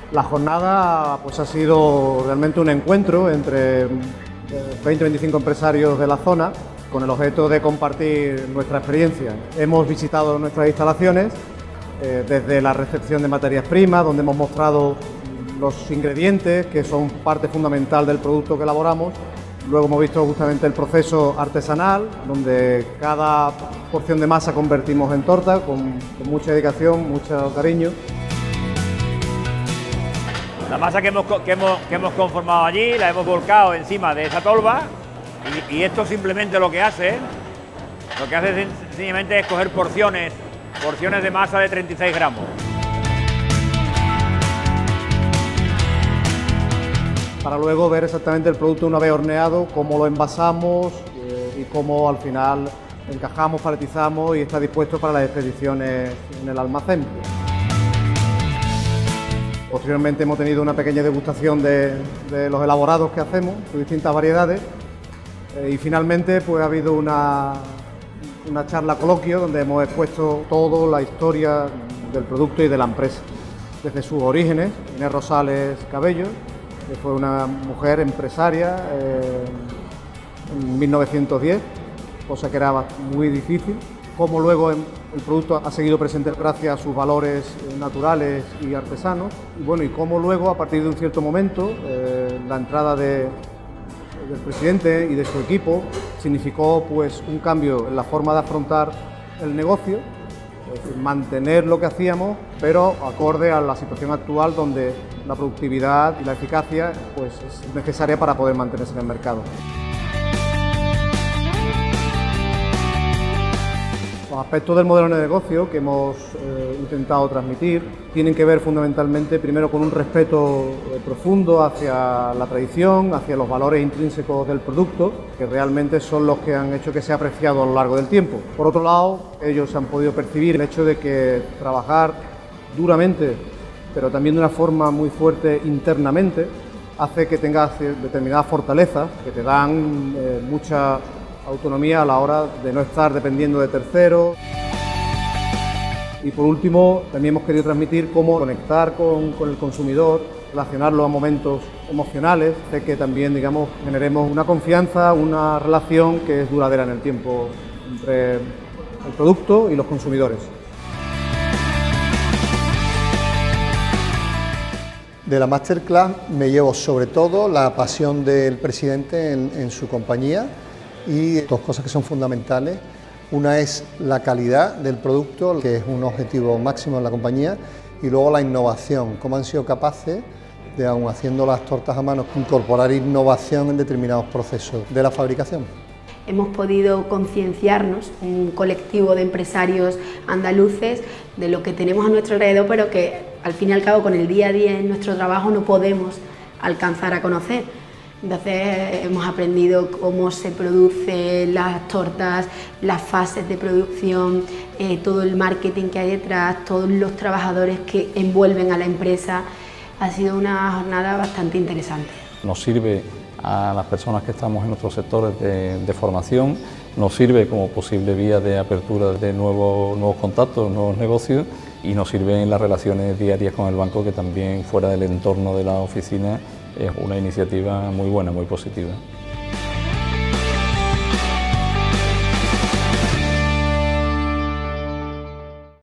La jornada pues, ha sido realmente un encuentro entre 20-25 empresarios de la zona con el objeto de compartir nuestra experiencia. Hemos visitado nuestras instalaciones desde la recepción de materias primas, donde hemos mostrado los ingredientes que son parte fundamental del producto que elaboramos. Luego hemos visto justamente el proceso artesanal, donde cada porción de masa convertimos en torta con mucha dedicación, mucho cariño. La masa que hemos conformado allí la hemos volcado encima de esa tolva y esto simplemente lo que hace sencillamente es coger porciones de masa de 36 gramos. Para luego ver exactamente el producto una vez horneado, cómo lo envasamos y cómo al final encajamos, paletizamos y está dispuesto para las expediciones en el almacén. Posteriormente hemos tenido una pequeña degustación de los elaborados que hacemos, de distintas variedades, y finalmente pues, ha habido una charla coloquio donde hemos expuesto toda la historia del producto y de la empresa, desde sus orígenes. Inés Rosales Cabello, que fue una mujer empresaria en 1910, cosa que era muy difícil, cómo luego el producto ha seguido presente gracias a sus valores naturales y artesanos, y bueno, y cómo luego a partir de un cierto momento la entrada del presidente y de su equipo significó pues un cambio en la forma de afrontar el negocio, es decir, mantener lo que hacíamos, pero acorde a la situación actual donde la productividad y la eficacia pues, es necesaria para poder mantenerse en el mercado. Los aspectos del modelo de negocio que hemos intentado transmitir tienen que ver fundamentalmente primero con un respeto profundo hacia la tradición, hacia los valores intrínsecos del producto, que realmente son los que han hecho que sea apreciado a lo largo del tiempo. Por otro lado, ellos han podido percibir el hecho de que trabajar duramente, pero también de una forma muy fuerte internamente, hace que tengas determinadas fortalezas que te dan mucha autonomía a la hora de no estar dependiendo de terceros. Y por último, también hemos querido transmitir cómo conectar con el consumidor, relacionarlo a momentos emocionales, de que también, digamos, generemos una confianza, una relación que es duradera en el tiempo entre el producto y los consumidores. De la Masterclass me llevo sobre todo la pasión del presidente en su compañía y dos cosas que son fundamentales. Una es la calidad del producto, que es un objetivo máximo en la compañía, y luego la innovación, cómo han sido capaces de, aun haciendo las tortas a mano, incorporar innovación en determinados procesos de la fabricación. Hemos podido concienciarnos, un colectivo de empresarios andaluces, de lo que tenemos a nuestro alrededor, pero que al fin y al cabo con el día a día en nuestro trabajo no podemos alcanzar a conocer. Entonces hemos aprendido cómo se producen las tortas, las fases de producción, todo el marketing que hay detrás, todos los trabajadores que envuelven a la empresa. Ha sido una jornada bastante interesante. Nos sirve a las personas que estamos en nuestros sectores de formación, nos sirve como posible vía de apertura de nuevos contactos, nuevos negocios, y nos sirve en las relaciones diarias con el banco, que también fuera del entorno de la oficina es una iniciativa muy buena, muy positiva.